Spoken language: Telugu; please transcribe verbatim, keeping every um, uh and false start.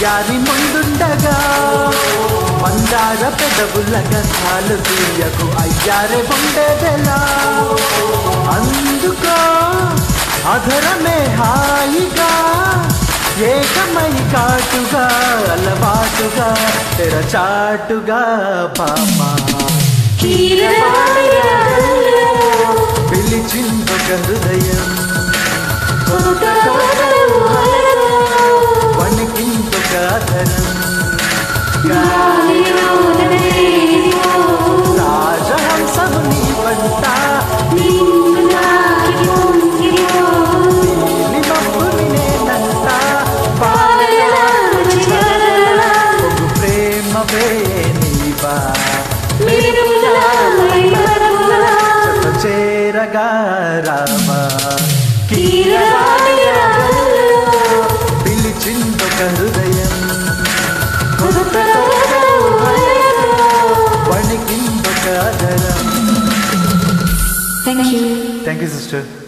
వయ్యారి ముందుండగా మందార పెదవుల గంధాలు తీయకు అయ్యారే ఉండేదెలా అందుకో అధరమే హాయిగా ఏకమై కాటుగా అలవాటుగా తెరచాటుగా పామా పిలిచిందొక హృదయం వణికిందొక అధరం రాజహంసము నీ వంట నీలిమబ్బుని నేనంట ఒక ప్రేమవే నీవా చేరగా రామా పిలిచిందొక హృదయం వణికిందొక అధరం. Thank you. Thank you, sister.